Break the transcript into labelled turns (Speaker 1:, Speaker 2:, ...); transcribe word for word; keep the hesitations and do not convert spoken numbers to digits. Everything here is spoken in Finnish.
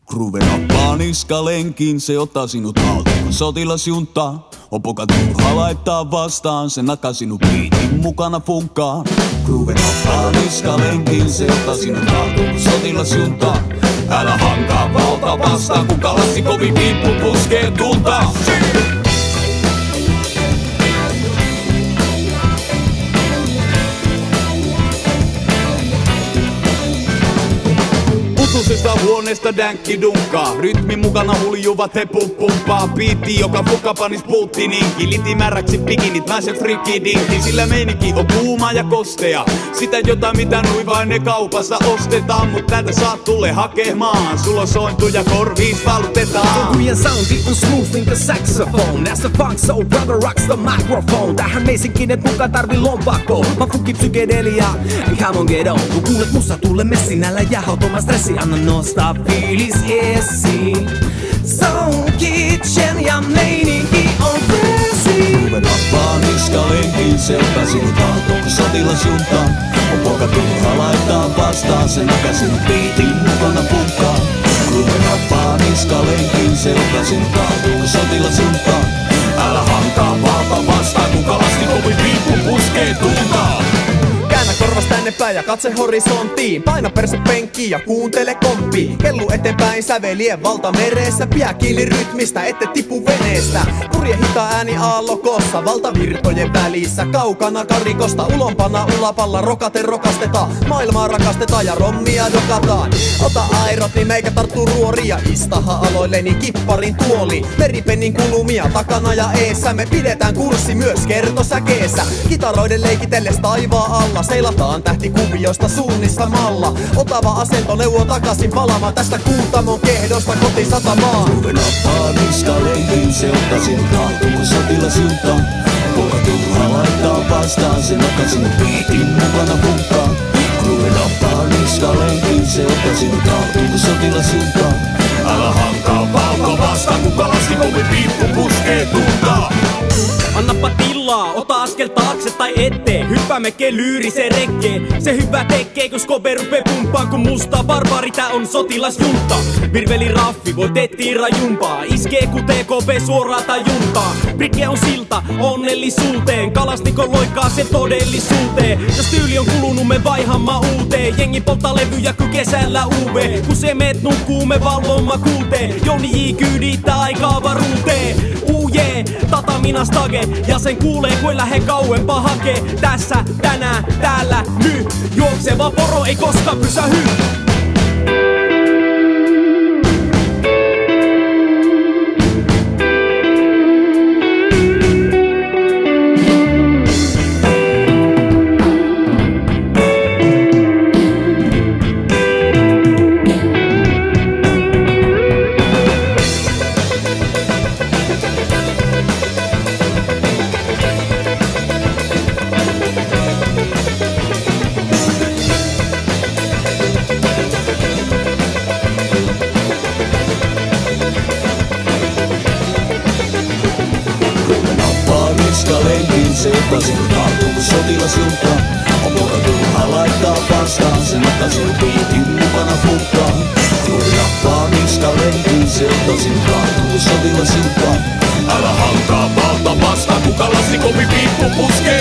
Speaker 1: Groove nappaa niskalenkin, se ottaa sinut haltuun. Sotilasjunta on poka turha laittaa vastaan, se nakaa sinut biitin mukana funkkaan. Groove nappaa niskalenkin, se ottaa sinut haltuun. Sotilasjunta, älä hankaa valta vastaan, kun kalassi kovin piippu puskee tulta. Putusesta huoneesta dänkki dunkaa. Rytmin mukana huljuvat he pumppaa. Biitti, joka fukka panis Putininkki. Litimäräksi pikinit, naiset frikidinki. Sillä meininki on kuuma ja kostea. Sitä jota mitä nui vain ne kaupassa ostetaan. Mut täältä saat tulle hakemaan. Sulla sointuja korviis valtetaan.
Speaker 2: Meidän soundi on smooth niinku saxophone. That's the funk soul brother rocks the microphone. Tähän meisinkin et mukaan tarvi lompakko. Mä funkin psykedelia, come on get on. Kun kuulet musa tulle messinällä jäähautumaan stressi. Anna nostaa fiilis esiin. Sound Kitchen ja meininki on freesi.
Speaker 1: Groove nappaa niskalenkin, se ottaa sinut haltuun. Sotilasjunta on poka turha laittaa vastaan, se nakaa sinut biitin mukana funkkaan. Groove nappaa niskalenkin, se ottaa sinut haltuun. Sotilasjunta, älä hankaa valta vastaan, kun kalasti kovin piippu puskee tulta.
Speaker 2: Käännä korvas tänne päin ja katse horisonttiin. Paina perse penkkiin ja kuuntele komppii. Kellu eteenpäin sävelien valtamereessä. Pidä kiinni rytmistä, ette tipu veneestä. Purje hita ääni aallokossa, valtavirtojen välissä. Kaukana karikosta, ulompana ulapalla. Rokate rokastetaan, maailmaa rakastetaan ja rommia dokataan. Ota airot, niin meikä tarttuu ruori ja istaha aloilleni kipparin tuoli. Meripennin kulumia takana ja eessä. Me pidetään kurssi myös kertosäkeessä. Kitaroiden leikitelles taivaa alla. Seilataan tähtikuviosta suunnissa malla. Otava asento neuvoo takaisin palaamaan tästä kuutamon kehdosta kotisatamaan.
Speaker 1: Groove nappaa niskalenkin, se ottaa sinut haltuun. Sotilasjunta, poka turha laittaa vastaan, se nakaa sinut biitin mukana funkkaan. Groove nappaa niskalenkin, se ottaa sinut haltuun. Sotilasjunta, älä hankaa valta vastaan, kun kalasti kovin piippu puskee tulta.
Speaker 3: Annapa tilaa, ota askel taakse tai eteen. Hyppäämme kelyyriseen rekkeen. Se hyvä tekee, kun skobe rupee pumpaan. Kun musta barbaari, tää on sotilasjunta. Virveli raffi, voi tettiin rajumpaa. Iskee ku T K P suoraan tai juntaa. Brikke on silta onnellisuuteen. Kalastikon loikkaa se todellisuuteen. Jos tyyli on kulunut, me vaihamma uuteen. Jengi polttaa levyjä ku kesällä U V. Kun se meet nukkuu, me valvomma kuuteen. Joni J kyydittää aikaa avaruuteen. Uu jee, tata minas tage. Ja sen kuulee, kun lähe kauempaa hakee. Tässä, tänään, täällä, nyt. Juokseva poro ei koskaan pysähy.
Speaker 1: Niskalenkin, se ottaa sinut haltuun. Sotilasjunta on poka turha laittaa vastaan, se nakaa sinut biitin mukana funkkaan. Groove nappaa niskalenkin, se ottaa sinut haltuun. Sotilasjunta, älä hankaa valta vastaan, kun kalasti kovin piippu puskee